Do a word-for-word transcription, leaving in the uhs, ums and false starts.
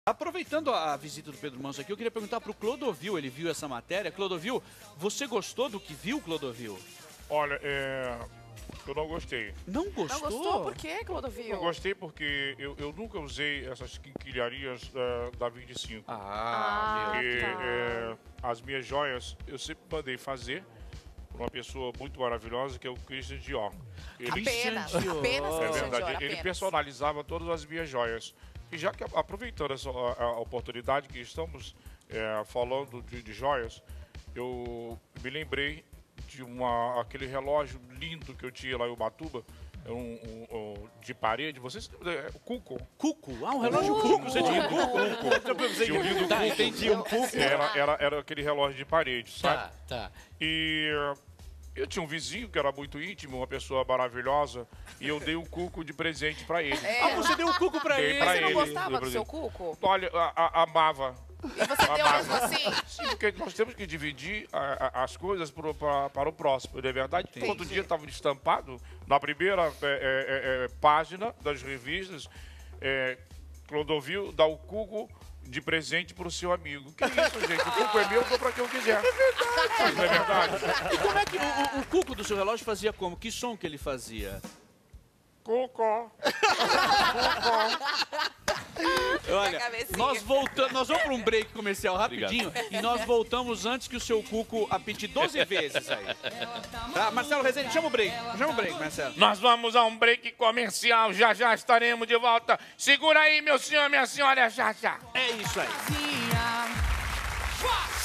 Aproveitando a visita do Pedro Manso aqui, eu queria perguntar para o Clodovil, ele viu essa matéria. Clodovil, você gostou do que viu, Clodovil? Olha, é... eu não gostei. Não gostou? Não gostou? Por quê, Clodovil? Não gostei porque eu, eu nunca usei essas quinquilharias uh, da vinte e cinco. Ah, Ah, E, tá. é, as minhas joias, eu sempre mandei fazer por uma pessoa muito maravilhosa, que é o Christian Dior. Ele, Apenas, Dior. apenas, é Christian verdade, Dior, ele apenas. personalizava todas as minhas joias. E já que, aproveitando essa a, a oportunidade que estamos é, falando de, de joias, eu me lembrei de uma, aquele relógio lindo que eu tinha lá em Ubatuba, um, um, um, de parede. Vocês é, o Cuco. Cuco. Ah, um relógio Cuco. Você tinha Cuco? Tinha um lindo Tá, Cuco. entendi. Um Cuco. Era, era, era aquele relógio de parede, sabe? Tá, tá. E eu tinha um vizinho que era muito íntimo, uma pessoa maravilhosa, e eu dei um cuco de presente pra ele. É. Ah, você deu um Cuco pra Dei ele. pra Você não ele, gostava deu do seu presente. cuco? Olha, a, a, amava. E você deu Amava. mesmo assim? Sim, porque nós temos que dividir a, a, as coisas pro, pra, para o próximo, não é verdade? Entendi. Outro dia estava estampado na primeira é, é, é, página das revistas, é, Clodovil dá o cuco de presente pro seu amigo. Que isso, gente? O cuco é meu, eu dou pra quem eu quiser. Mas não é verdade? E como é que o, o, o Cuco do seu relógio fazia como? Que som que ele fazia? Cuco. Olha, cabecinha. nós voltamos, nós vamos para um break comercial rapidinho e nós voltamos antes que o seu Cuco apite doze vezes aí. Tá, Marcelo Rezende, chama o break. Chama o break, Marcelo. Nós vamos a um break comercial, já já estaremos de volta. Segura aí, meu senhor, minha senhora, já já. É isso aí.